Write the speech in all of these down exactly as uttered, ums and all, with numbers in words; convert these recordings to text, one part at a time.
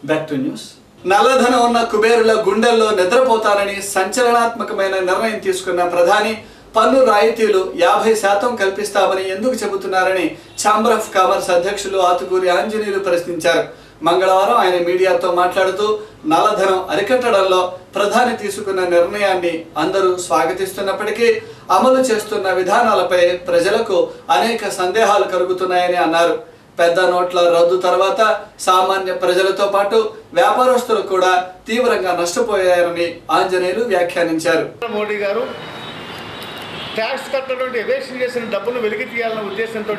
Back to news. నల్లధనం ఉన్న కుబేరుల గుండెల్లో నిద్రపోతారని సంచలనాత్మకమైన నిర్ణయం తీసుకున్న ప్రధాని పన్ను రాయితీలు యాభై శాతం కల్పిస్తామని ఎందుకు చెబుతున్నారని ఛాంబర్ ఆఫ్ కామర్స్ అధ్యక్షులు ఆతుకూరి ఆంజనేయులు ప్రశ్నించారు. మంగళవారం ఆయన మీడియాతో మాట్లాడుతూ నల్లధనం అరికట్టడంలో ప్రధాని తీసుకున్న నిర్ణయాన్ని అందరూ స్వాగతిస్తున్నప్పటికీ అమలు చేస్తున్న విధానాలపై ప్రజలకు అనేక సందేహాలు కలుగుతున్నాయని అన్నారు. పెద్ద నోట్ల రద్దు తర్వాత సామాన్య ప్రజలతో పాటు వ్యాపారస్తులు కూడా తీవ్రంగా నష్టపోయారని ఆంజనేయులు వ్యాఖ్యానించారు. మోడీ గారు ట్యాక్స్ కట్టడం ఎవేషన్ చేసిన డబ్బును వెలికి తీయాలన్న ఉద్దేశంతో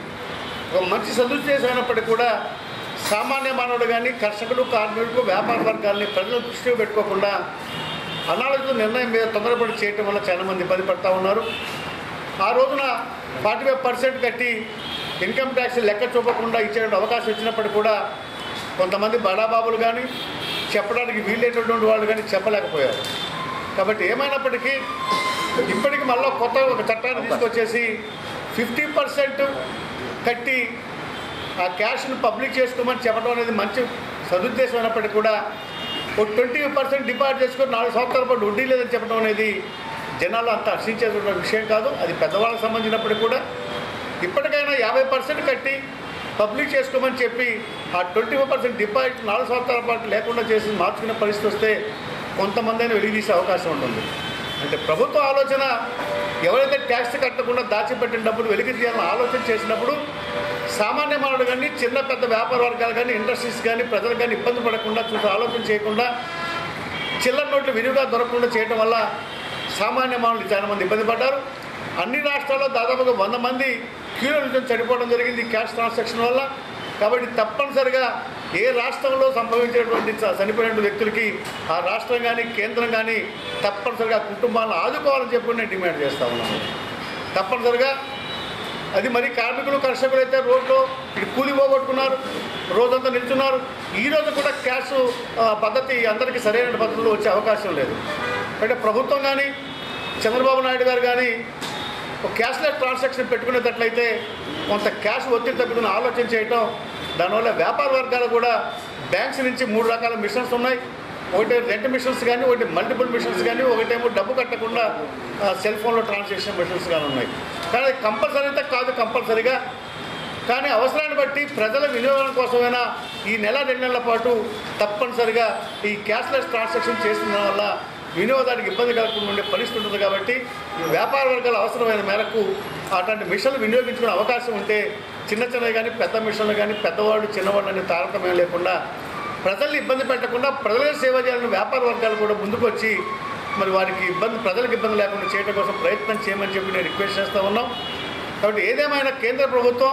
ఒక మంచి సదుద్దేశం అయినప్పటికీ కూడా సామాన్య మానవుడు కానీ కర్షకులు కార్మికులు వ్యాపార వర్గాల్ని ప్రజలు దృష్టిలో పెట్టుకోకుండా అనాలోచిత నిర్ణయం మీద తొందరపడి చేయటం వల్ల చాలామంది ఇబ్బంది పడుతూ ఉన్నారు. ఆ రోజున ఫార్టీ ఫైవ్ పర్సెంట్ కట్టి ఇన్కమ్ ట్యాక్స్ లెక్క చూపకుండా ఇచ్చే అవకాశం ఇచ్చినప్పటికీ కూడా కొంతమంది బడాబాబులు కానీ చెప్పడానికి వీలైనటువంటి వాళ్ళు కానీ చెప్పలేకపోయారు. కాబట్టి ఏమైనప్పటికీ ఇప్పటికి మళ్ళీ కొత్త ఒక చట్టాన్ని తీసుకొచ్చేసి ఫిఫ్టీ పర్సెంట్ కట్టి ఆ క్యాష్ను పబ్లిక్ చేసుకోమని చెప్పడం అనేది మంచి సదుద్దేశం అయినప్పటికీ కూడా ఒక ట్వంటీ పర్సెంట్ డిపాజిట్ చేసుకొని నాలుగు సంవత్సరాల పాటు వడ్డీ లేదని చెప్పడం అనేది జనాలు అంత హర్షించేటువంటి విషయం కాదు. అది పెద్దవాళ్ళకి సంబంధించినప్పటికీ కూడా ఇప్పటికైనా యాభై పర్సెంట్ కట్టి పబ్లిక్ చేసుకోమని చెప్పి ఆ ట్వంటీ ఫైవ్ పర్సెంట్ డిపాజిట్ నాలుగు సంవత్సరాల పాటు లేకుండా చేసి మార్చుకునే పరిస్థితి వస్తే కొంతమంది అయినా వెలిగితీసే అవకాశం ఉంటుంది. అంటే ప్రభుత్వ ఆలోచన ఎవరైతే ట్యాక్స్ కట్టకుండా దాచిపెట్టిన డబ్బులు వెలికి తీయాలని ఆలోచన చేసినప్పుడు సామాన్య మానవుడు కానీ చిన్న పెద్ద వ్యాపార వర్గాలు కానీ ఇండస్ట్రీస్ కానీ ప్రజలు కానీ ఇబ్బంది పడకుండా చూసి ఆలోచన చేయకుండా చిల్లర నోట్లు విరివిగా దొరకకుండా చేయడం వల్ల సామాన్య మానవులు చాలామంది ఇబ్బంది పడ్డారు. అన్ని రాష్ట్రాల్లో దాదాపుగా వంద మంది క్యూలో నుంచి చనిపోవడం జరిగింది క్యాష్ ట్రాన్సాక్షన్ వల్ల. కాబట్టి తప్పనిసరిగా ఏ రాష్ట్రంలో సంభవించినటువంటి చనిపోయిన వ్యక్తులకి ఆ రాష్ట్రం కానీ కేంద్రం కానీ తప్పనిసరిగా కుటుంబాలను ఆదుకోవాలని చెప్పి నేను డిమాండ్ చేస్తా ఉన్నాను. తప్పనిసరిగా అది మరి కార్మికులు కర్షకులు అయితే రోడ్లో ఇది కూలి పోగొట్టుకున్నారు, రోజంతా నిల్చున్నారు. ఈరోజు కూడా క్యాష్ పద్ధతి అందరికీ సరైన పద్ధతిలో వచ్చే అవకాశం లేదు. అంటే ప్రభుత్వం కానీ చంద్రబాబు నాయుడు గారు కానీ ఒక క్యాష్లెస్ ట్రాన్సాక్షన్ పెట్టుకునేటట్లయితే కొంత క్యాష్ ఒత్తిడి తగ్గుతున్న ఆలోచన చేయటం, దానివల్ల వ్యాపార వర్గాలు కూడా బ్యాంక్స్ నుంచి మూడు రకాల మిషన్స్ ఉన్నాయి. ఒకటి రెంట్ మిషన్స్ కానీ, ఒకటి మల్టిపుల్ మిషన్స్ కానీ, ఒకటేమో డబ్బు కట్టకుండా సెల్ ఫోన్లో ట్రాన్సాక్షన్ మిషన్స్ కానీ ఉన్నాయి. కానీ అది కంపల్సరీ అయితే కాదు కంపల్సరీగా. కానీ అవసరాన్ని బట్టి ప్రజల వినియోగం కోసమైనా ఈ నెల రెండు నెలల పాటు తప్పనిసరిగా ఈ క్యాష్లెస్ ట్రాన్సాక్షన్ చేసిన వల్ల వినియోగదానికి ఇబ్బంది కలగకుండా ఉండే పరిస్థితి ఉంటుంది. కాబట్టి వ్యాపార వర్గాల అవసరమైన మేరకు అట్లాంటి మిషన్లు వినియోగించుకునే అవకాశం ఉంటే చిన్న చిన్నవి కానీ పెద్ద మిషన్లు కానీ పెద్దవాళ్ళు చిన్నవాళ్ళు అనే తారతమ్యం లేకుండా ప్రజల్ని ఇబ్బంది పెట్టకుండా ప్రజలకు సేవ చేయాలని వ్యాపార వర్గాలు కూడా ముందుకు వచ్చి మరి వారికి ఇబ్బంది ప్రజలకు ఇబ్బంది లేకుండా చేయడం కోసం ప్రయత్నం చేయమని చెప్పి నేను రిక్వెస్ట్ చేస్తూ ఉన్నాం. కాబట్టి ఏదేమైనా కేంద్ర ప్రభుత్వం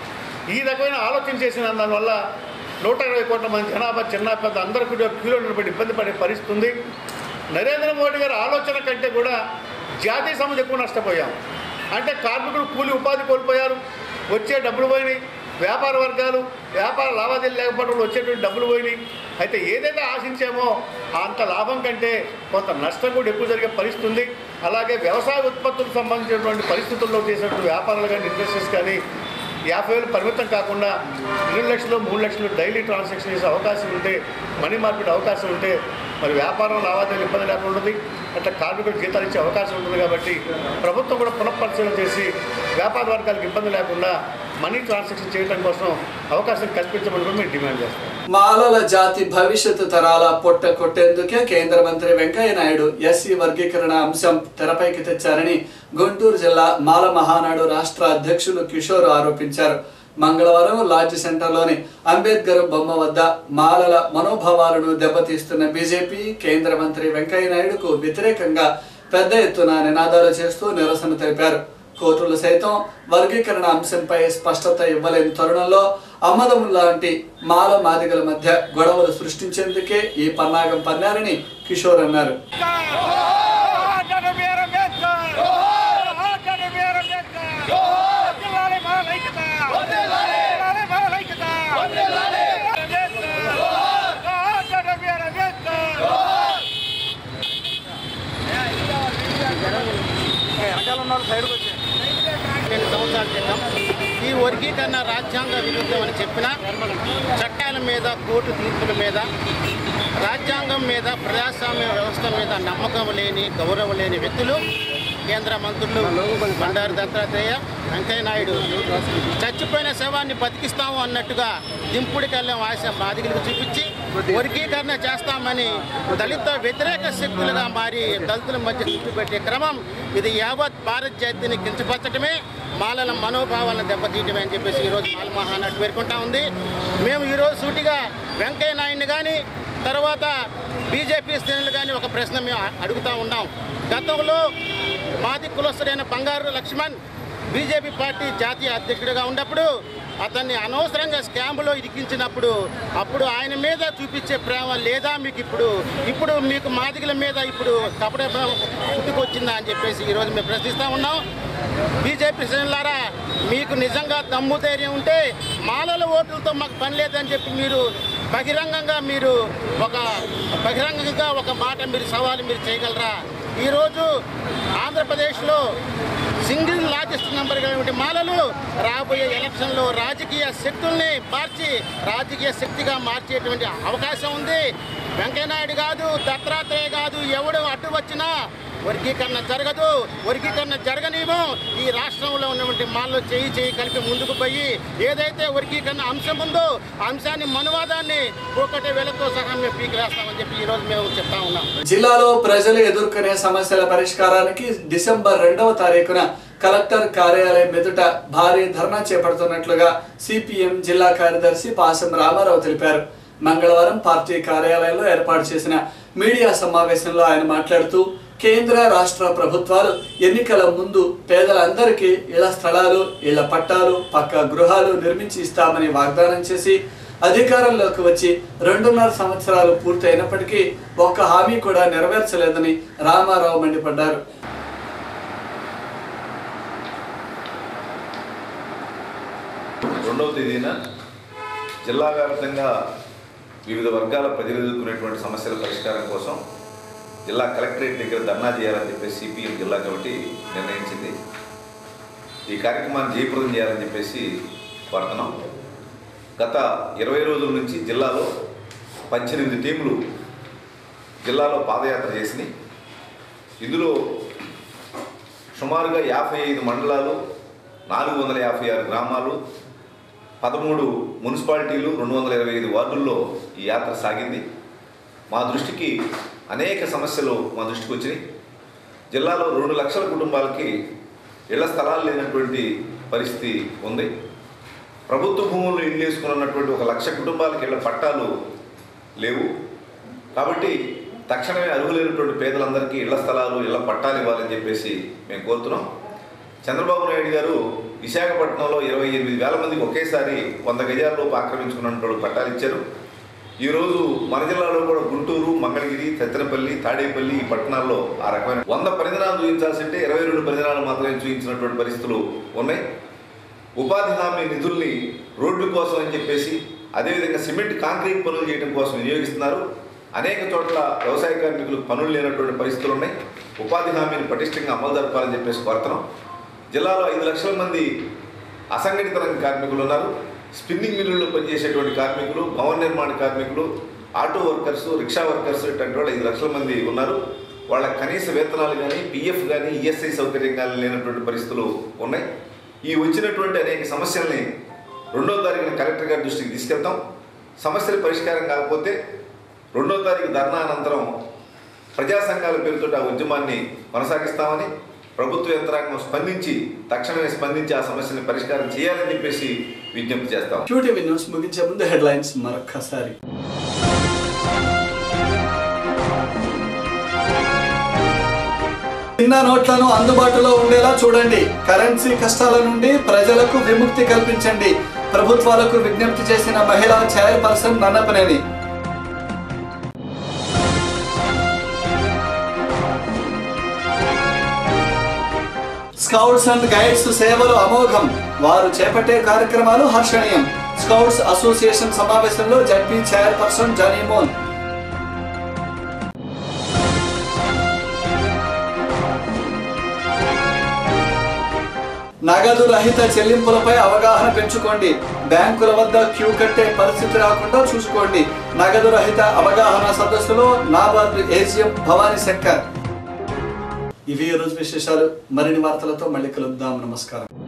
ఈ రకమైన ఆలోచన చేసిన దానివల్ల నూట ఇరవై కోట్ల మంది జనాభా చిన్న పెద్ద అందరూ కూడా క్యూలో నిలబడి ఇబ్బంది పడే పరిస్థితి ఉంది. నరేంద్ర మోడీ గారి ఆలోచన కంటే కూడా జాతీయ సమాజం ఎక్కువ నష్టపోయాం. అంటే కార్మికులు కూలి ఉపాధి కోల్పోయారు, వచ్చే డబ్బులు పోయినాయి. వ్యాపార వర్గాలు వ్యాపార లావాదేవీలు లేకపోవడం వచ్చేటువంటి డబ్బులు పోయినాయి. అయితే ఏదైతే ఆశించామో అంత లాభం కంటే కొంత నష్టం కూడా ఎక్కువ జరిగే పరిస్థితి ఉంది. అలాగే వ్యవసాయ ఉత్పత్తులకు సంబంధించినటువంటి పరిస్థితుల్లో చేసినటువంటి వ్యాపారాలు కానీ ఇండస్ట్రీస్ కానీ యాభై వేలు పరిమితం కాకుండా రెండు లక్షలు మూడు లక్షలు డైలీ ట్రాన్సాక్షన్ చేసే అవకాశం ఉంటే, మనీ మార్కెట్ అవకాశం ఉంటే మరి వ్యాపారం లావాదేవీలు ఇబ్బంది లేకుండా ఉంటుంది. అట్లా కార్మికులకు జీతాలు ఇచ్చే అవకాశం ఉంటుంది. కాబట్టి ప్రభుత్వం కూడా పునఃపరిశీలన చేసి వ్యాపార వర్గాలకు ఇబ్బంది లేకుండా మనీ ట్రాన్సాక్షన్ చేయడం కోసం అవకాశం కల్పించమని కూడా మేము డిమాండ్ చేస్తాం. మాలల జాతి భవిష్యత్తు తరాల పొట్ట కొట్టేందుకే కేంద్ర మంత్రి వెంకయ్య నాయుడు ఎస్సీ వర్గీకరణ అంశం తెరపైకి తెచ్చారని గుంటూరు జిల్లా మాల మహానాడు రాష్ట్ర అధ్యక్షులు కిషోర్ ఆరోపించారు. మంగళవారం లాడ్జ్ సెంటర్లోని అంబేద్కర్ బొమ్మ వద్ద మాలల మనోభావాలను దెబ్బతీస్తున్న బీజేపీ కేంద్ర మంత్రి వెంకయ్య నాయుడుకు వ్యతిరేకంగా పెద్ద ఎత్తున నినాదాలు చేస్తూ నిరసన తెలిపారు. కోర్టులు సైతం వర్గీకరణ అంశంపై స్పష్టత ఇవ్వలేని తరుణంలో అమ్మదం లాంటి మాల మాదిగల మధ్య గొడవలు సృష్టించేందుకే ఈ పన్నాగం పన్నారని కిషోర్ అన్నారు. సైడ్కి వచ్చాను. సంవత్సరాల క్రితం ఈ వర్గీకరణ రాజ్యాంగ విరుద్ధం అని చెప్పిన చట్టాల మీద, కోర్టు తీర్పుల మీద, రాజ్యాంగం మీద, ప్రజాస్వామ్య వ్యవస్థ మీద నమ్మకం లేని, గౌరవం లేని వ్యక్తులు కేంద్ర మంత్రులు బండారు దత్తాత్రేయ, వెంకయ్యనాయుడు చచ్చిపోయిన శవాన్ని బతికిస్తాము అన్నట్టుగా దింపుడి కళ్ళం ఆశ బాధికులకు చూపించి వర్గీకరణ చేస్తామని దళిత వ్యతిరేక శక్తులుగా మారి దళితుల మధ్య చుట్టుపెట్టే క్రమం ఇది యావత్ భారత జాతిని కించపరచడమే, మాలల మనోభావాలను దెబ్బతీయటమే అని చెప్పేసి ఈరోజు మాల మహానాడు పేర్కొంటా ఉంది. మేము ఈరోజు సూటిగా వెంకయ్య నాయుడిని కానీ తర్వాత బీజేపీ శ్రేణులు కానీ ఒక ప్రశ్న మేము అడుగుతూ ఉన్నాం. గతంలో మాది కులస్తుడైన బంగారు లక్ష్మణ్ బీజేపీ పార్టీ జాతీయ అధ్యక్షుడిగా ఉన్నప్పుడు అతన్ని అనవసరంగా స్కామ్లో ఇరికించినప్పుడు అప్పుడు ఆయన మీద చూపించే ప్రేమ లేదా మీకు ఇప్పుడు ఇప్పుడు మీకు మాదిగల మీద ఇప్పుడు కపట పుట్టుకొచ్చిందా అని చెప్పేసి ఈరోజు మేము ప్రశ్నిస్తూ ఉన్నాం. బీజేపీ శ్రేణులారా, మీకు నిజంగా దమ్ము ధైర్యం ఉంటే మాలల ఓట్లతో మాకు పని లేదని చెప్పి మీరు బహిరంగంగా మీరు ఒక బహిరంగంగా ఒక మాట మీరు సవాలు మీరు చేయగలరా? ఈరోజు ఆంధ్రప్రదేశ్లో సింగిల్ లార్జెస్ట్ నెంబర్ కలిగిన మాలలు రాబోయే ఎలక్షన్లో రాజకీయ శక్తుల్ని మార్చి రాజకీయ శక్తిగా మార్చేటువంటి అవకాశం ఉంది. వెంకయ్యనాయుడు కాదు, దత్తాత్రేయ కాదు, ఎవడు అడ్డు వచ్చినా వర్గీకరణ జరగదు. వర్గీకరణ జరగనివ్వం. ఈ రాష్ట్రంలో ఉన్నటువంటి మాల్లో చేయి చేయి కలిపి ముందుకు పోయి ఏదైతే వర్గీకరణ అంశం ఉందో అంశాన్ని మనువాదాన్ని ఒకటే వేలతో సహా మేము పీకివేస్తామని చెప్పి ఈరోజు మేము చెప్తా ఉన్నాం. జిల్లాలో ప్రజలు ఎదుర్కొనే సమస్యల పరిష్కారానికి డిసెంబర్ రెండవ తారీఖున కలెక్టర్ కార్యాలయం ఎదుట భారీ ధర్నా చేపడుతున్నట్లుగా సిపిఎం జిల్లా కార్యదర్శి పాసం రామారావు తెలిపారు. మంగళవారం పార్టీ కార్యాలయంలో ఏర్పాటు చేసిన మీడియా సమావేశంలో ఆయన మాట్లాడుతూ కేంద్ర రాష్ట్ర ప్రభుత్వాలు ఎన్నికల ముందు పేదలందరికీ ఇళ్ల స్థలాలు, ఇళ్ల పట్టాలు, పక్కా గృహాలు నిర్మించి ఇస్తామని వాగ్దానం చేసి అధికారంలోకి వచ్చి రెండున్నర సంవత్సరాలు పూర్తయినప్పటికీ ఒక్క హామీ కూడా నెరవేర్చలేదని రామారావు మండిపడ్డారు. రెండవ తేదీన జిల్లా వ్యాప్తంగా వివిధ వర్గాల ప్రజలు ఎదుర్కొనేటువంటి సమస్యల పరిష్కారం కోసం జిల్లా కలెక్టరేట్ దగ్గర ధర్నా చేయాలని చెప్పేసి సిపిఎం జిల్లా కమిటీ నిర్ణయించింది. ఈ కార్యక్రమాన్ని జయప్రదం చేయాలని చెప్పేసి కోరుతున్నాం. గత ఇరవై రోజుల నుంచి జిల్లాలో పద్దెనిమిది టీములు జిల్లాలో పాదయాత్ర చేసినాయి. ఇందులో సుమారుగా యాభై ఐదు మండలాలు, నాలుగు వందల యాభై ఆరు గ్రామాలు, పదమూడు మున్సిపాలిటీలు, రెండు వందల ఇరవై ఐదు వార్డుల్లో ఈ యాత్ర సాగింది. మా దృష్టికి అనేక సమస్యలు మా దృష్టికి వచ్చినాయి. జిల్లాలో రెండు లక్షల కుటుంబాలకి ఇళ్ల స్థలాలు లేనటువంటి పరిస్థితి ఉంది. ప్రభుత్వ భూముల్లో ఇల్లు వేసుకున్నటువంటి ఒక లక్ష కుటుంబాలకి ఇళ్ల పట్టాలు లేవు. కాబట్టి తక్షణమే అర్హులైనటువంటి పేదలందరికీ ఇళ్ల స్థలాలు, ఇళ్ల పట్టాలు ఇవ్వాలని చెప్పేసి మేము కోరుతున్నాం. చంద్రబాబు నాయుడు గారు విశాఖపట్నంలో ఇరవై ఎనిమిది వేల మందికి ఒకేసారి వంద గజాల్లోపు ఆక్రమించుకున్నటువంటి పట్టాలు ఇచ్చారు. ఈరోజు మన జిల్లాలో కూడా గుంటూరు, మంగళగిరి, సత్తెనపల్లి, తాడేపల్లి ఈ పట్టణాల్లో ఆ రకమైన వంద పరిధినాలు చూపించాల్సింటే ఇరవై రెండు పరిధినాలు మాత్రమే చూపించినటువంటి పరిస్థితులు ఉన్నాయి. ఉపాధి హామీ నిధుల్ని రోడ్ల కోసం అని చెప్పేసి, అదేవిధంగా సిమెంట్ కాంక్రీట్ పనులు చేయడం కోసం వినియోగిస్తున్నారు. అనేక చోట్ల వ్యవసాయ కార్మికులకు పనులు లేనటువంటి పరిస్థితులు ఉన్నాయి. ఉపాధి హామీని పటిష్టంగా అమలు జరపాలని చెప్పేసి కోరుతున్నాం. జిల్లాలో ఐదు లక్షల మంది అసంఘటిత రంగ కార్మికులు ఉన్నారు. స్పిన్నింగ్ మిల్లుల్లో పనిచేసేటువంటి కార్మికులు, భవన నిర్మాణ కార్మికులు, ఆటో వర్కర్సు, రిక్షా వర్కర్సు ఇటువంటి వాళ్ళు ఐదు లక్షల మంది ఉన్నారు. వాళ్ళ కనీస వేతనాలు కానీ, పిఎఫ్ కానీ, ఈఎస్ఐ సౌకర్యం కానీ లేనటువంటి పరిస్థితులు ఉన్నాయి. ఈ వచ్చినటువంటి అనేక సమస్యల్ని రెండో తారీఖున కలెక్టర్ గారి దృష్టికి తీసుకెళ్తాం. సమస్యల పరిష్కారం కాకపోతే రెండో తారీఖు ధర్నా అనంతరం ప్రజా సంఘాల పేరుతో ఆ ఉద్యమాన్ని కొనసాగిస్తామని, ప్రభుత్వ యంత్రాంగం స్పందించి తక్షణమే స్పందించి ఆ సమస్యని పరిష్కారం చేయాలని చెప్పేసి విజ్ఞప్తి చేస్తాం. క్యూటీవీ న్యూస్ ముగించే ముందు హెడ్లైన్స్ మరొక్కసారి. చిన్న నోట్లను అందుబాటులో ఉండేలా చూడండి. కరెన్సీ కష్టాల నుండి ప్రజలకు విముక్తి కల్పించండి. ప్రభుత్వాలకు విజ్ఞప్తి చేసిన మహిళా chairperson Nannapaneni. Scouts and guides సేవలు అమోఘం. వారు చేపట్టే కార్యక్రమాలు హర్షణీయం. స్కౌట్స్ అసోసియేషన్ సమావేశంలో జడ్పీ చైర్పర్సన్ జానీమోన్. నగదు రహిత చెల్లింపులపై అవగాహన పెంచుకోండి. బ్యాంకుల వద్ద క్యూ కట్టే పరిస్థితి రాకుండా చూసుకోండి. నగదు రహిత అవగాహన సదస్సులో నాబార్డు ఏజీఎం భవానీ శంకర్. ఇవి ఈ రోజు విశేషాలు. మరిన్ని వార్తలతో మళ్ళీ కలుద్దాం. నమస్కారం.